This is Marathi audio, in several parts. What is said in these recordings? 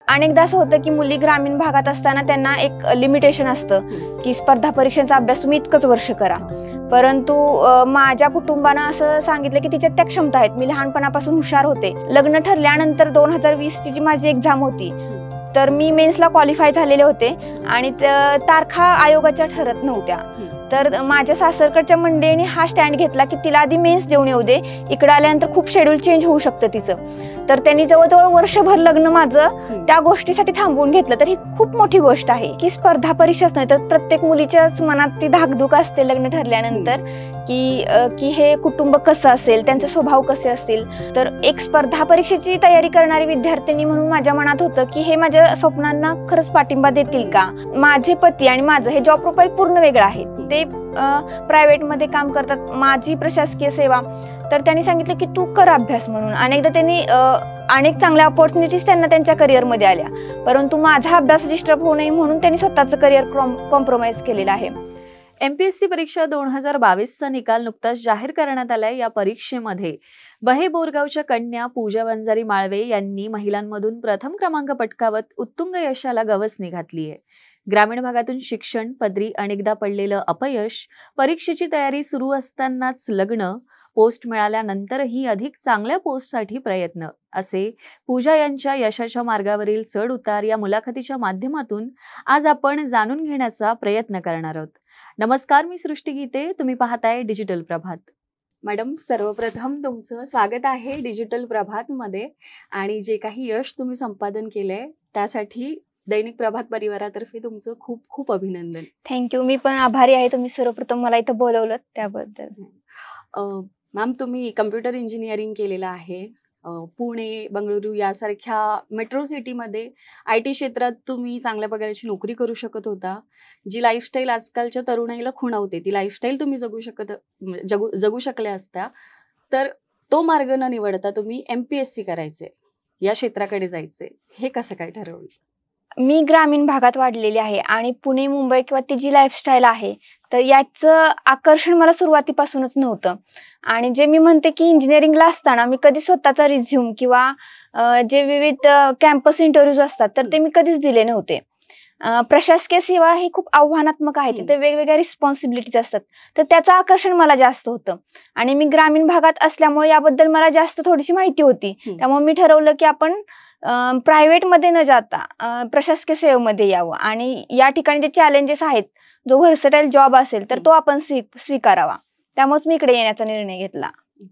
अनेकदा असं होतं की मुली ग्रामीण भागात असताना त्यांना एक लिमिटेशन असतं की स्पर्धा परीक्षांचा अभ्यास तुम्ही इतकंच वर्ष करा. परंतु माझ्या कुटुंबानं असं सांगितलं की तिच्यात त्या क्षमता आहेत. मी लहानपणापासून हुशार होते. लग्न ठरल्यानंतर 2020 ची जी माझी एक्झाम होती तर मी मेन्सला क्वालिफाय झालेले होते आणि तारखा आयोगाच्या ठरत नव्हत्या. तर माझ्या सासरकडच्या मंडळीने हा स्टँड घेतला की तिला आधी मेन्स देऊन येऊ दे, इकडे आल्यानंतर खूप शेड्यूल चेंज होऊ शकतं तिचं. तर त्यांनी जवळजवळ वर्षभर लग्न माझं त्या गोष्टीसाठी थांबवून घेतलं. तर ही खूप मोठी गोष्ट आहे की स्पर्धा परीक्षाच नाही तर प्रत्येक मुलीच्याच मनात ती धाकधूक असते लग्न ठरल्यानंतर की हे कुटुंब कसं असेल, त्यांचे स्वभाव कसे असतील. तर एक स्पर्धा परीक्षेची तयारी करणारी विद्यार्थिनी म्हणून माझ्या मनात होतं की हे माझ्या स्वप्नांना खरंच पाठिंबा देतील का. माझे पती आणि माझं हे जॉब प्रोफाईल पूर्ण वेगळं आहे. ते प्रायव्हेट मध्ये काम करतात, माझी प्रशासकीय सेवा. तर त्यांनी सांगितलं की तू कर अभ्यास म्हणून. अनेकदा त्यांनी अनेक चांगल्या अपॉर्च्युनिटीज त्यांना त्यांच्या करिअरमध्ये आल्या, परंतु माझा अभ्यास डिस्टर्ब होऊ नये म्हणून त्यांनी स्वतःचं करिअर कॉम्प्रोमाइज केलेलं आहे. MPSC परीक्षा 2022चा निकाल नुकताच जाहीर करण्यात आलाय. या परीक्षेमध्ये बहे बोरगावच्या कन्या पूजा वंजारी माळवे यांनी महिलांमधून प्रथम क्रमांक पटकावत उत्तुंग यशाला गवसणी घातली आहे. ग्रामीण भागातून शिक्षण, पदरी अनेकदा पडलेलं अपयश, परीक्षेची तयारी सुरू असतानाच लग्न, पोस्ट मिळाल्यानंतरही अधिक चांगल्या पोस्टसाठी प्रयत्न, असे पूजा यांच्या यशाच्या मार्गावरील चढ उतार या मुलाखतीच्या माध्यमातून आज आपण जाणून घेण्याचा प्रयत्न करणार आहोत. नमस्कार, मी सृष्टी गीते, तुम्ही पाहताय डिजिटल प्रभात. मॅडम, सर्वप्रथम तुमचं स्वागत आहे डिजिटल प्रभात मध्ये. आणि जे काही यश तुम्ही संपादन केलंय त्यासाठी दैनिक प्रभात परिवारातर्फे तुमचं खूप खूप अभिनंदन. थँक्यू. मी पण आभारी आहे, तुम्ही सर्वप्रथम मला इथं बोलवलं त्याबद्दल. मॅम, तुम्ही कम्प्युटर इंजिनिअरिंग केलेलं आहे. पुणे, बंगळुरू यासारख्या मेट्रो सिटीमध्ये IT क्षेत्रात तुम्ही चांगल्या पगाराची नोकरी करू शकत होता. जी लाईफस्टाईल आजकालच्या तरुणाईला खुणावते ती लाईफस्टाईल तुम्ही जगू शकल्या असत्या. तर तो मार्ग न निवडता तुम्ही MPSC करायचे, या क्षेत्राकडे जायचे, हे कसं काय ठरवलं? मी ग्रामीण भागात वाढलेली आहे आणि पुणे, मुंबई किंवा ती जी लाईफस्टाईल आहे तर याचं आकर्षण मला सुरुवातीपासूनच नव्हतं. आणि जे मी म्हणते की इंजिनिअरिंगला असताना मी कधी स्वतःचा रिझ्यूम किंवा जे विविध कॅम्पस इंटरव्ह्यूज असतात तर ते मी कधीच दिले नव्हते. प्रशासकीय सेवा ही खूप आव्हानात्मक आहे, तिथे वेगवेगळ्या रिस्पॉन्सिबिलिटीज असतात, तर त्याचं आकर्षण मला जास्त होतं. आणि मी ग्रामीण भागात असल्यामुळे याबद्दल मला जास्त थोडीशी माहिती होती. त्यामुळे मी ठरवलं की आपण प्रायव्हेट मध्ये न जाता प्रशासकीय सेवेमध्ये यावं आणि या ठिकाणी जे चॅलेंजेस आहेत, जो व्हर्सटाईल जॉब असेल तर तो आपण स्वीकारावा. त्यामुळे मी इकडे येण्याचा निर्णय घेतला.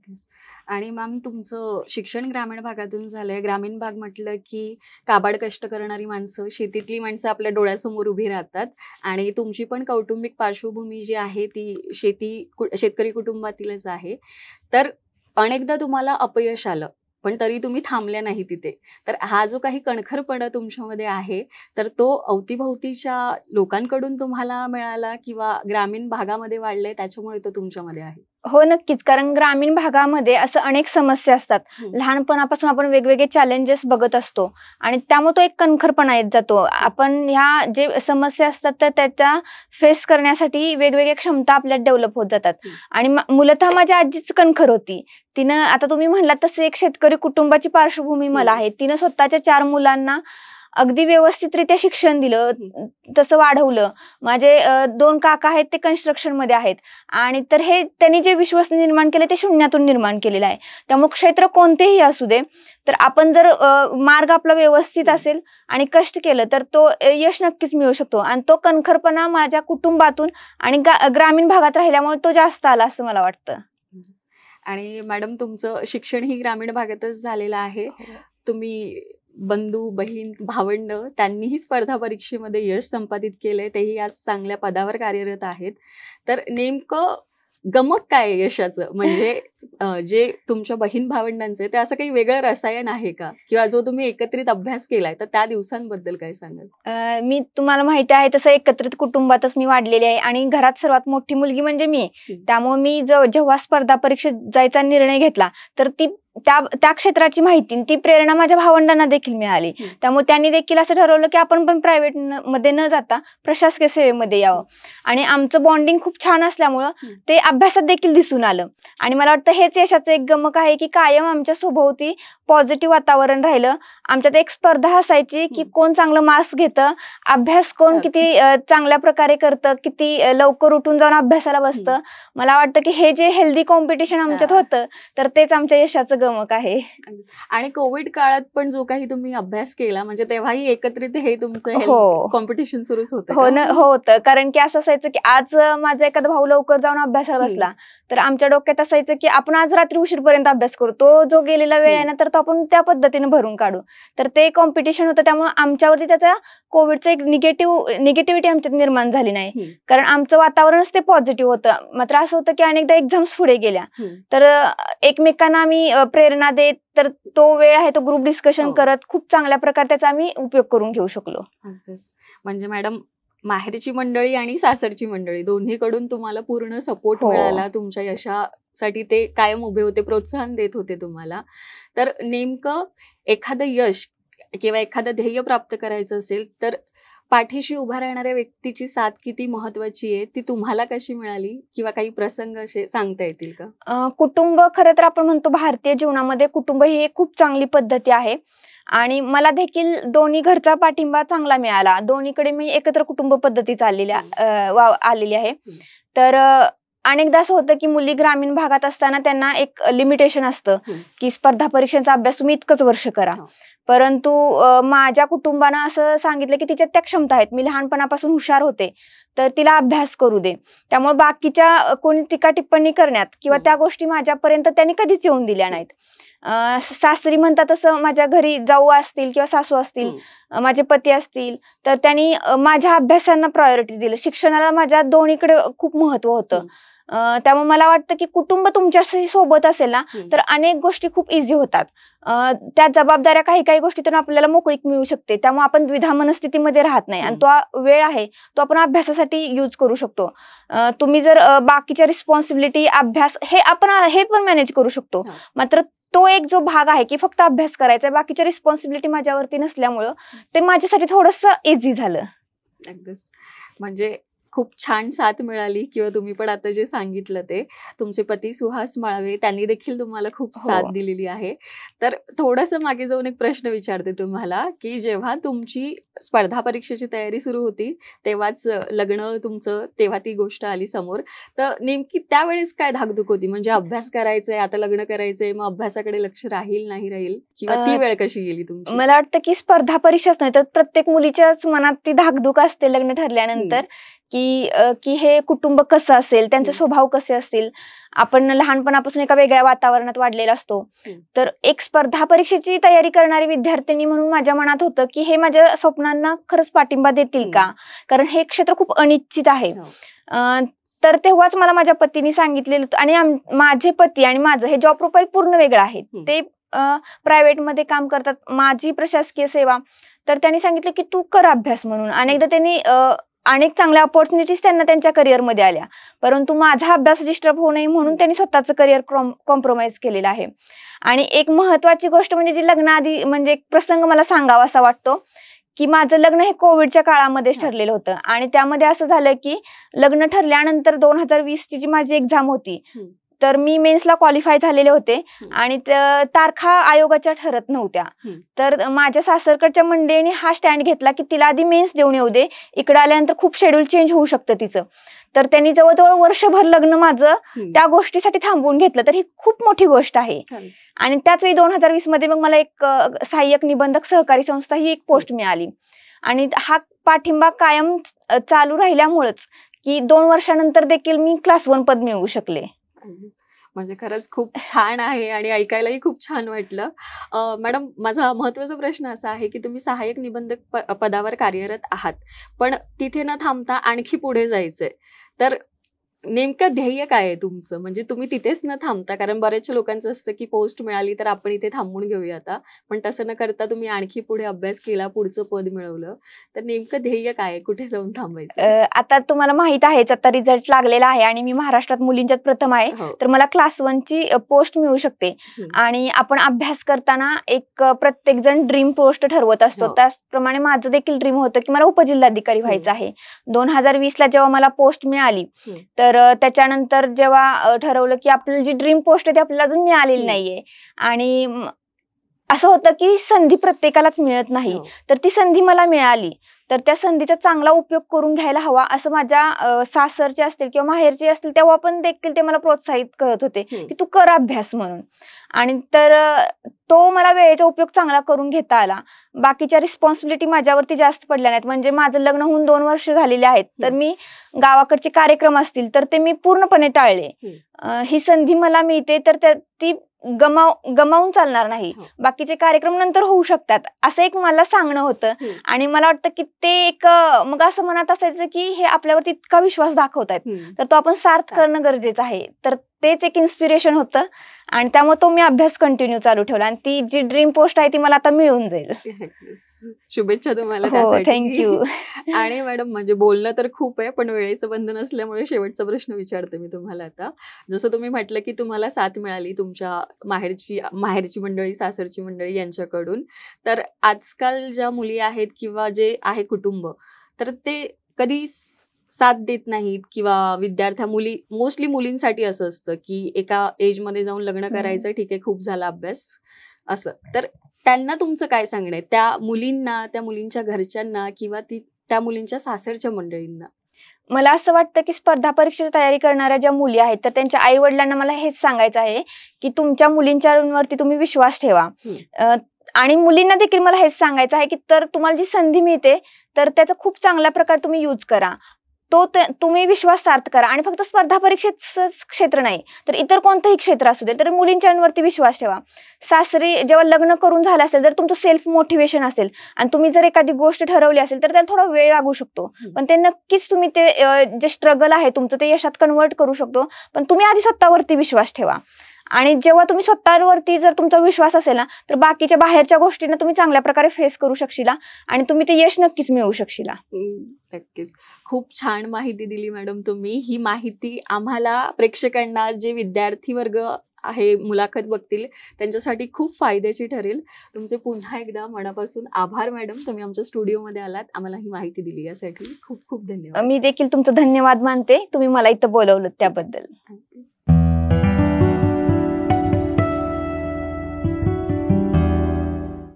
आणि मॅम, तुमचं शिक्षण ग्रामीण भागातून झालंय. ग्रामीण भाग म्हटलं की काबाड कष्ट करणारी माणसं, शेतीतली माणसं आपल्या डोळ्यासमोर उभी राहतात. आणि तुमची पण कौटुंबिक पार्श्वभूमी जी आहे ती शेतकरी कुटुंबातीलच आहे. तर अनेकदा तुम्हाला अपयश आलं, पण तरी तुम्ही थांबल्या नाही तिथे. तर हा जो काही कणखरपणा तुमच्यामध्ये आहे तर तो अवतीभोवतीच्या लोकांकडून तुम्हाला मिळाला किंवा ग्रामीण भागामध्ये वाढले त्याच्यामुळे तो तुमच्यामध्ये आहे? हो, नक्कीच. कारण ग्रामीण भागामध्ये असं अनेक समस्या असतात. लहानपणापासून आपण वेगवेगळे चॅलेंजेस बघत असतो आणि त्यामुळे तो एक कणखरपणा येत जातो. आपण ह्या जे समस्या असतात तर त्याच्या फेस करण्यासाठी वेगवेगळ्या क्षमता आपल्यात डेव्हलप होत जातात. आणि मूलतः माझ्या आजीच कणखर होती. तिनं, आता तुम्ही म्हणलात तसं, एक शेतकरी कुटुंबाची पार्श्वभूमी मला आहे. तिनं स्वतःच्या 4 मुलांना अगदी व्यवस्थितरित्या शिक्षण दिलं, तसं वाढवलं. माझे 2 काका आहेत, ते कन्स्ट्रक्शन मध्ये आहेत. आणि तर हे त्यांनी जे विश्वास निर्माण केले ते शून्यातून निर्माण केलेलं आहे. त्यामुळे क्षेत्र कोणतेही असू दे, तर आपण जर मार्ग आपला व्यवस्थित असेल आणि कष्ट केलं तर तो यश नक्कीच मिळू शकतो. आणि तो कणखरपणा माझ्या कुटुंबातून आणि ग्रामीण भागात राहिल्यामुळे तो जास्त आला असं मला वाटतं. आणि मॅडम, तुमचं शिक्षण ही ग्रामीण भागातच झालेलं आहे. तुम्ही बंधू, बहीण, भावंड त्यांनीही स्पर्धा परीक्षेमध्ये यश संपादित केलंय, तेही आज चांगल्या पदावर कार्यरत आहेत. तर नेमकं गमक काय यशाचं? म्हणजे जे तुमच्या बहीण भावंडांचे ते असं काही वेगळं रसायन आहे का, किंवा जो तुम्ही एकत्रित अभ्यास केलाय तर त्या दिवसांबद्दल काय सांगाल? मी, तुम्हाला माहिती आहे तसं, एकत्रित कुटुंबातच मी वाढलेली आहे आणि घरात सर्वात मोठी मुलगी म्हणजे मी. त्यामुळे मी जेव्हा स्पर्धा परीक्षेत जायचा निर्णय घेतला तर त्या क्षेत्राची माहिती, ती प्रेरणा माझ्या भावंडांना देखील मिळाली. त्यामुळे त्यांनी देखील असं ठरवलं की आपण पण प्रायव्हेट मध्ये न जाता प्रशासकीय सेवेमध्ये यावं. आणि आमचं बॉन्डिंग खूप छान असल्यामुळं ते अभ्यासात देखील दिसून आलं. आणि मला वाटतं हेच यशाचं एक गमक आहे की कायम आमच्या सोबती पॉझिटिव्ह वातावरण राहिलं. आमच्यात एक स्पर्धा असायची की कोण चांगलं मार्क्स घेतं, अभ्यास कोण किती चांगल्या प्रकारे करतं, किती लवकर उठून जाऊन अभ्यासाला बसतं. मला वाटतं की हे जे हेल्दी कॉम्पिटिशन आमच्यात होतं तर तेच आमच्या यशाचं गमक आहे. आणि कोविड काळात पण जो काही तुम्ही अभ्यास केला म्हणजे तेव्हाही एकत्रित हे तुमचं हो. कॉम्पिटिशन सुरूच होतं हो ना, होतं. कारण की असं असायचं की आज माझा एखादा भाऊ लवकर जाऊन अभ्यासाला बसला तर आमच्या डोक्यात असायचं की आपण आज रात्री उशीरपर्यंत अभ्यास करू, तो जो गेलेला वेळ आहे ना तर तो आपण त्या पद्धतीने भरून काढू. तर ते कॉम्पिटिशन होतं, त्यामुळे आमच्यावरती त्याचा कोविडचं एक निगेटिव्हिटी आमच्यात निर्माण झाली नाही. कारण आमचं वातावरणच ते पॉझिटिव्ह होतं. मात्र असं होतं की अनेकदा एक्झाम्स पुढे गेल्या तर एकमेकांना आम्ही प्रेरणा देत तर तो वेळ आहे तो ग्रुप डिस्कशन करत खूप चांगल्या प्रकारे त्याचा आम्ही उपयोग करून घेऊ शकलो. म्हणजे मॅडम माहेरची मंडळी आणि सासरची मंडळी दोन्हीकडून तुम्हाला पूर्ण सपोर्ट मिळाला तुमच्या यशासाठी. ते कायम उभे होते, प्रोत्साहन देत होते तुम्हाला. तर नेमकं एखादं यश किंवा एखादं ध्येय प्राप्त करायचं असेल तर पाठीशी उभा राहणाऱ्या व्यक्तीची साथ किती महत्वाची आहे, ती तुम्हाला कशी मिळाली किंवा काही प्रसंग असे सांगता येतील का? कुटुंब, खरं तर आपण म्हणतो भारतीय जीवनामध्ये कुटुंब ही एक खूप चांगली पद्धती आहे आणि मला देखील दोन्ही घरचा पाठिंबा चांगला मिळाला. दोन्हीकडे मी एकत्र कुटुंब पद्धती आलेली आहे. तर अनेकदा असं होतं की मुली ग्रामीण भागात असताना त्यांना एक लिमिटेशन असतं की स्पर्धा परीक्षांचा अभ्यास तुम्ही इतकंच वर्ष करा. परंतु माझ्या कुटुंबानं असं सांगितलं की तिच्यात त्या क्षमता आहेत, मी लहानपणापासून हुशार होते तर तिला अभ्यास करू दे. त्यामुळे बाकीच्या कोणी टीका टिप्पणी करण्यात किंवा त्या गोष्टी माझ्यापर्यंत त्यांनी कधीच येऊन दिल्या नाहीत. सासरी म्हणतात तसं माझ्या घरी जाऊ असतील किंवा सासू असतील, माझे पती असतील तर त्यांनी माझ्या अभ्यासांना प्रायोरिटी दिलं. शिक्षणाला माझ्या दोन्हीकडे खूप महत्व होतं. त्यामुळे मला वाटतं की कुटुंब तुमच्याशी सोबत असेल ना तर अनेक गोष्टी खूप इझी होतात. त्या जबाबदाऱ्या काही गोष्टीतून आपल्याला मोकळीक मिळू शकते. त्यामुळे आपण द्विधा मनस्थितीमध्ये राहत नाही आणि तो वेळ आहे तो आपण अभ्यासासाठी यूज करू शकतो. तुम्ही जर बाकीच्या रिस्पॉन्सिबिलिटी, अभ्यास हे पण मॅनेज करू शकतो. मात्र तो एक जो भाग आहे की फक्त अभ्यास करायचा, बाकीच्या रिस्पॉन्सिबिलिटी माझ्यावरती नसल्यामुळं ते माझ्यासाठी थोडंसं इझी झालं. अगदीच. म्हणजे खूप छान साथ मिळाली किंवा तुम्ही पण आता जे सांगितलं ते तुमचे पती सुहास माळवे त्यांनी देखील तुम्हाला खूप साथ दिलेली आहे. तर थोडंसं मागे जाऊन एक प्रश्न विचारते तुम्हाला की जेव्हा तुमची स्पर्धा परीक्षेची तयारी सुरू होती तेव्हाच लग्न तुमचं, तेव्हा ती गोष्ट आली समोर, तर नेमकी त्यावेळेस काय धाकधूक होती? म्हणजे अभ्यास करायचंय, आता लग्न करायचंय, मग अभ्यासाकडे लक्ष राहील नाही राहील, किंवा ती वेळ कशी गेली तुमची? मला वाटतं की स्पर्धा परीक्षाच नाही तर प्रत्येक मुलीच्याच मनात ती धाकधूक असते लग्न ठरल्यानंतर की हे कुटुंब कसं असेल, त्यांचे स्वभाव कसे असतील. आपण लहानपणापासून एका वेगळ्या वातावरणात वाढलेला असतो. तर एक स्पर्धा परीक्षेची तयारी करणारी विद्यार्थिनी म्हणून माझ्या मनात होतं की हे माझ्या स्वप्नांना खरंच पाठिंबा देतील का, कारण हे क्षेत्र खूप अनिश्चित आहे. तर तेव्हाच मला माझ्या पतीने सांगितलेलं, आणि माझे पती आणि माझं हे जॉब प्रोफाईल पूर्ण वेगळं आहे. ते प्रायव्हेट मध्ये काम करतात, माझी प्रशासकीय सेवा. तर त्यांनी सांगितलं की तू कर अभ्यास म्हणून. अनेकदा त्यांनी अनेक चांगल्या अपॉर्च्युनिटीज त्यांना त्यांच्या करिअरमध्ये आल्या, परंतु माझा अभ्यास डिस्टर्ब होऊ नये म्हणून त्यांनी स्वतःचं करिअर कॉम्प्रोमाइज केलेलं आहे. आणि एक महत्वाची गोष्ट म्हणजे जी लग्नाआधी म्हणजे एक प्रसंग मला सांगावा असा वाटतो की माझं लग्न हे कोविडच्या काळामध्येच ठरलेलं होतं. आणि त्यामध्ये असं झालं की लग्न ठरल्यानंतर 2020 ची जी माझी एक्झाम होती तर मी मेन्सला क्वालिफाय झालेले होते आणि तारखा आयोगाच्या ठरत नव्हत्या. तर माझ्या सासरकडच्या मंडळीने हा स्टँड घेतला की तिला आधी मेन्स देऊन येऊ दे, इकडे आल्यानंतर खूप शेड्यूल चेंज होऊ शकतं तिचं. तर त्यांनी जवळजवळ वर्षभर लग्न माझं त्या गोष्टीसाठी थांबवून घेतलं. तर ही खूप मोठी गोष्ट आहे. आणि त्याच वेळी 2020 मध्ये मग मला एक सहाय्यक निबंधक सहकारी संस्था ही एक पोस्ट मिळाली. आणि हा पाठिंबा कायम चालू राहिल्यामुळेच की 2 वर्षानंतर देखील मी क्लास 1 पद मिळवू शकले. म्हणजे खरंच खूप छान आहे आणि ऐकायलाही खूप छान वाटलं. मॅडम, माझा महत्त्वाचा प्रश्न असा आहे की तुम्ही सहाय्यक निबंधक पदावर कार्यरत आहात, पण तिथे न थांबता आणखी पुढे जायचंय, तर नेमकं ध्येय काय आहे तुमचं? म्हणजे तुम्ही तिथेच न थांबता, कारण बऱ्याचशा लोकांचं असतं की पोस्ट मिळाली तर आपण इथे थांबून घेऊया आता, पण तसं न करता तुम्ही आणखी पुढे अभ्यास केला, पुढचं पद मिळवलं, तर नेमकं ध्येय काय आहे? कुठे जाऊन थांबायचं? आता तुम्हाला माहित आहेच, आता रिझल्ट लागलेला आहे आणि मी महाराष्ट्रात मुलींच्यात प्रथम आहे. तर मला क्लास 1 ची पोस्ट मिळू शकते. आणि आपण अभ्यास करताना एक प्रत्येक जण ड्रीम पोस्ट ठरवत असतो. त्याचप्रमाणे माझं देखील ड्रीम होतं की मला उपजिल्हाधिकारी व्हायचं आहे. 2020 ला जेव्हा मला पोस्ट मिळाली तर त्याच्यानंतर जेव्हा ठरवलं की आपली जी ड्रीम पोस्ट आहे ती आपल्याला अजून मिळालेली नाहीये आणि असं होतं की संधी प्रत्येकालाच मिळत नाही, हो. तर ती संधी मला मिळाली तर त्या संधीचा चांगला उपयोग करून घ्यायला हवा असं माझ्या सासरचे असतील किंवा माहेरचे असतील तेव्हा पण देखील ते मला प्रोत्साहित करत होते की तू कर अभ्यास म्हणून. आणि तर तो मला वेळेचा उपयोग चांगला करून घेता आला. बाकीच्या रिस्पॉन्सिबिलिटी माझ्यावरती जास्त पडल्या नाहीत. म्हणजे माझं लग्न होऊन 2 वर्ष झालेले आहेत, तर मी गावाकडचे कार्यक्रम असतील तर ते मी पूर्णपणे टाळले. ही संधी मला मिळते तर ती गमावून चालणार नाही. बाकीचे कार्यक्रम नंतर होऊ शकतात असं एक मला सांगणं होतं. आणि मला वाटतं की ते एक मग असं मनात असायचं की हे आपल्यावरती इतका विश्वास दाखवतायत तर तो आपण सार्थ करणं गरजेचं आहे. तर तेच एक इन्स्पिरेशन होतं आणि त्यामुळे तो मी अभ्यास कंटिन्यू चालू ठेवला आणि ती जी ड्रीम पोस्ट आहे ती मला आता मिळून जाईल. शुभेच्छा तुम्हाला हो, त्यासाठी. थँक्यू. आणि मॅडम म्हणजे बोलणं तर खूप आहे पण वेळेचं बंधन असल्यामुळे शेवटचा प्रश्न विचारते मी तुम्हाला आता. जसं तुम्ही म्हटलं की तुम्हाला साथ मिळाली तुमच्या माहेरची मंडळी, सासरची मंडळी यांच्याकडून, तर आजकाल ज्या मुली आहेत किंवा जे आहे कुटुंब तर ते कधी साथ देत नाहीत किंवा मुली मोस्टली मुलींसाठी असं असतं की एका एज मध्ये जाऊन लग्न करायचं, ठीक आहे खूप झाला अभ्यास असं. तर त्यांना तुमचं काय सांगणं आहे त्या मुलींना, त्या मुलींच्या घरच्यांना किंवा त्या मुलींच्या सासरच्या मंडळींना? मला असं वाटतं की स्पर्धा परीक्षेची तयारी करणाऱ्या ज्या मुली आहेत तर त्यांच्या आई वडिलांना मला हेच सांगायचं आहे की तुमच्या मुलींच्यावरती तुम्ही विश्वास ठेवा. आणि मुलींना देखील मला हेच सांगायचं आहे की तर तुम्हाला जी संधी मिळते तर त्याचा खूप चांगल्या प्रकारे तुम्ही यूज करा. तुम्ही विश्वास सार्थ करा. आणि फक्त स्पर्धा परीक्षेचं क्षेत्र नाही तर इतर कोणतंही क्षेत्र असू दे तर मुलींच्यावरती विश्वास ठेवा. सासरी जेव्हा लग्न करून झालं असेल तर तुमचं सेल्फ मोटिवेशन असेल आणि तुम्ही जर एखादी गोष्ट ठरवली असेल तर त्याला थोडा वेळ लागू शकतो, पण ते नक्कीच तुम्ही ते जे स्ट्रगल आहे तुमचं ते यशात कन्वर्ट करू शकतो. पण तुम्ही आधी स्वतःवरती विश्वास ठेवा. आणि जेव्हा तुम्ही स्वतःवरती जर तुमचा विश्वास असेल ना तर बाकीच्या बाहेरच्या गोष्टींना तुम्ही चांगल्या प्रकारे फेस करू शकशीला आणि तुम्ही ते यश नक्कीच मिळवू शकशीला. नक्कीच. खूप छान माहिती दिली मॅडम तुम्ही. ही माहिती आम्हाला प्रेक्षकांना, जे विद्यार्थी वर्ग आहे मुलाखत बघतील त्यांच्यासाठी खूप फायद्याची ठरेल. तुमचे पुन्हा एकदा मनापासून आभार मॅडम, तुम्ही आमच्या स्टुडिओमध्ये आलात, आम्हाला ही माहिती दिली यासाठी खूप खूप धन्यवाद. मी देखील तुमचं धन्यवाद मानते, तुम्ही मला इथं बोलवलं त्याबद्दल.